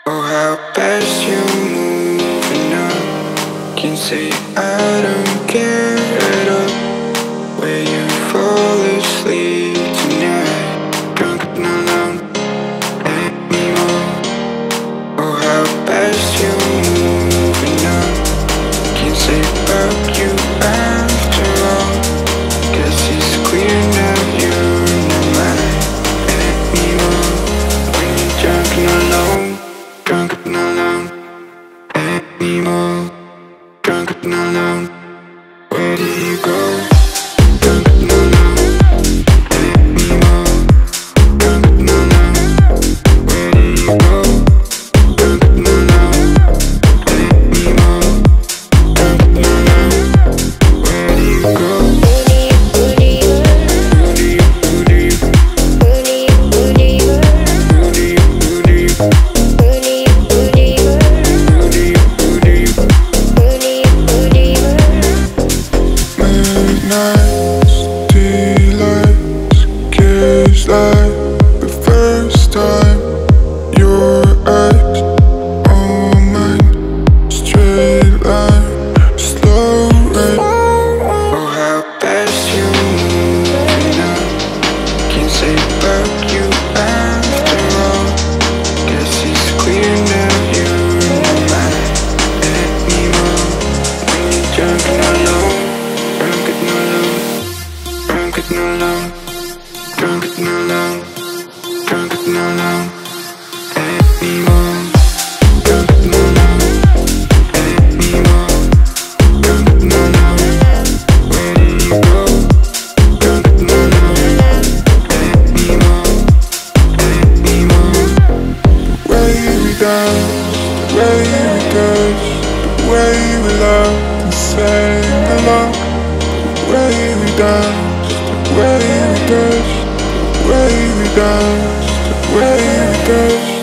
Oh, how fast you're moving up. Can't say I don't care at all. Where you fall asleep tonight, drunk and alone anymore. Oh, how fast you're moving up. Can't say fuck you after all. Guess it's clear now you're not mine anymore. When you're drunk and alone, drunk and alone anymore. Drunk and alone, where do you go? Drunk and alone anymore. Drunk and alone, where do you go? Drunk and alone anymore. Drunk and alone, where do you go? Nights, daylights, kiss like the first time. Your eyes on mine, straight line, slow rain. Oh, how fast you're moving up. Can't say fuck you after all. Guess it's clear now you're not mine anymore. When you're drunk and alone, drunk and alone, drunk and alone, drunk and alone, drunk and alone anymore. Drunk and alone anymore. Drunk and alone, where do you go? Drunk and alone anymore, anymore. The way we dance, the way we touch, the way we love and sing along. The way we dance, the way we touch, the way we dance, the way we touch.